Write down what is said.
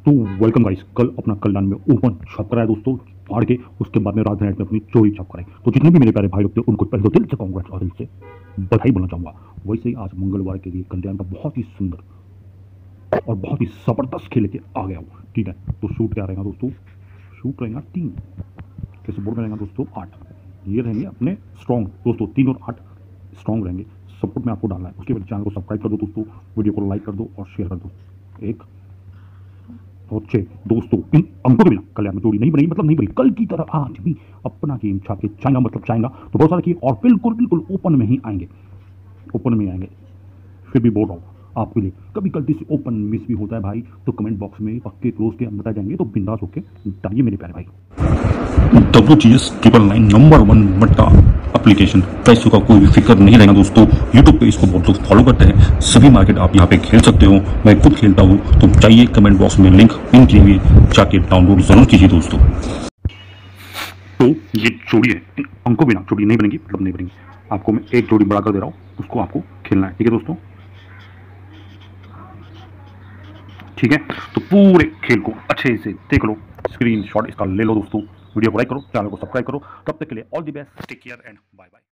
तो welcome guys. कल अपना कल्याण में ओपन छप कराया दोस्तों, फाड़ के उसके बाद में राजधानी में अपनी चोरी छप कराई। तो जितने भी मेरे प्यारे भाई लोग थे उनको पहले तो दिल से कांग्रेस और दिल से बधाई बोलना चाहूंगा। वैसे ही आज मंगलवार के लिए कल्याण का बहुत ही सुंदर और बहुत ही जबरदस्त खेल के आ गया हूँ। ठीक है, तो शूट क्या रहेगा दोस्तों? शूट रहेगा 3, कैसे बोर्ड में रहेगा दोस्तों 8। ये रहेंगे अपने स्ट्रॉन्ग दोस्तों, 3 और 8 स्ट्रॉन्ग रहेंगे। सपोर्ट में आपको डालना है। उसके बाद चैनल को सब्सक्राइब कर दो दोस्तों, वीडियो को लाइक कर दो और शेयर कर दो। 1 और 6 दोस्तों, इन अंकों के बिना कल्याण में जोड़ी नहीं बनेगी, मतलब नहीं बनेगी। कल की तरह आज भी अपना गेम छाप के चाहेगा, मतलब चाहेगा तो भरोसा रखिए और बिल्कुल बिल्कुल ओपन में ही आएंगे, ओपन में आएंगे। फिर भी बोल रहा हूँ आपके लिए, कभी गलती से ओपन मिस भी होता है भाई तो कमेंट बॉक्स में पक्के क्लोज के बताए जाएंगे, तो बिंदास होके डालिए मेरे प्यारे भाई। WGS999 नंबर 1 मट्टा एप्लीकेशन। पैसों का कोई भी फिक्र नहीं रहेगा दोस्तों। यूट्यूब पे इसको बहुत लोग फॉलो करते हैं। सभी मार्केट आप यहाँ पे खेल सकते हो। मैं खुद खेलता हूँ, तो चाहिए कमेंट बॉक्स में लिंक पिन किए हुए, जाके डाउनलोड जरूर कीजिए दोस्तों। तो ये जोड़ी है, इन अंकों बिना जोड़ी नहीं बनेगी, मतलब नहीं बनेगी। आपको मैं एक जोड़ी बढ़ा कर दे रहा हूँ, उसको आपको खेलना है। ठीक है दोस्तों, ठीक है। तो पूरे खेल को अच्छे से देख लो, स्क्रीन शॉट इसका ले लो दोस्तों। वीडियो को लाइक करो, चैनल को सब्सक्राइब करो। तब तक के लिए all the best, take care and bye bye.